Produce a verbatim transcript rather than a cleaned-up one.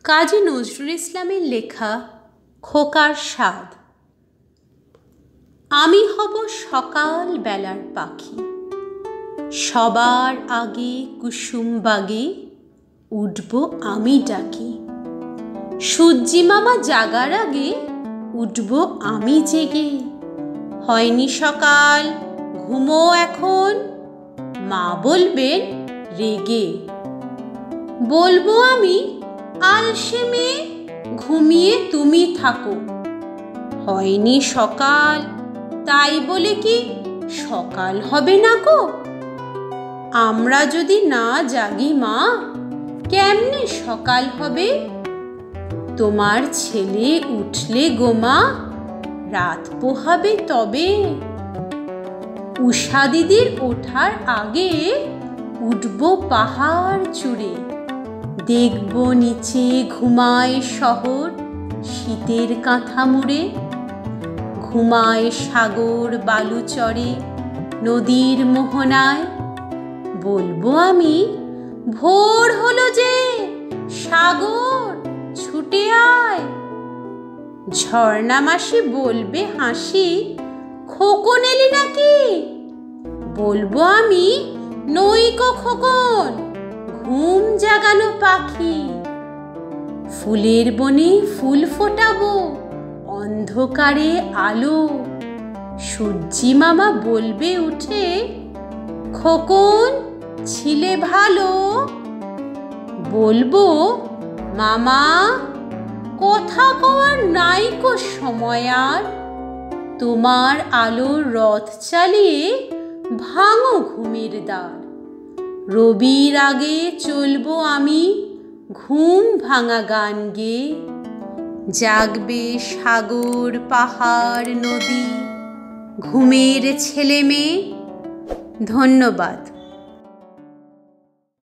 কাজী নজরুল ইসলামের লেখা খোকার স্বাদ। আমি হব সকাল বেলার পাখি, সবার আগে কুসুম বাগে উঠব আমি ডাকি। সূর্যি মামা জাগার আগে উঠব আমি জেগে। হয়নি সকাল, ঘুমো এখন, মা বলবেন রেগে। বলবো আমি আলসে মেয়ে, ঘুমিয়ে তুমি থাকো। হয়নি সকাল, তাই বলে কি সকাল হবে না গো? আমরা যদি না জাগি মা, কেমনে সকাল হবে? তোমার ছেলে উঠলে গো মা, রাত পোহাবে তবে। উষা দিদির ওঠার আগে উঠব পাহাড় চূড়ে। দেখব নিচে ঘুমায় শহর শীতের কাঁথা মুড়ে। ঘুমায় সাগর বালুচরে নদীর মোহনায়। বলবো আমি ভোর হলো যে, সাগর ছুটে আয়। ঝর্ণা মাসি বলবে হাসি, খোকন এলি নাকি? বলবো আমি নইকো খোকন, ঘুম জাগানো পাখি। ফুলের বনে ফুল ফোটাবো, অন্ধকারে আলো। সূর্যি মামা বলবে উঠে, খোকন ছিলে ভালো। বলবো মামা কথা কওয়ার নাইকো সময় আর। তোমার আলোর রথ চালিয়ে ভাঙো ঘুমের দ্বার। রবির আগে চলবো আমি ঘুম ভাঙা গান গেয়ে। জাগবে সাগর পাহাড় নদী, ঘুমের ছেলে মেয়ে। ধন্যবাদ।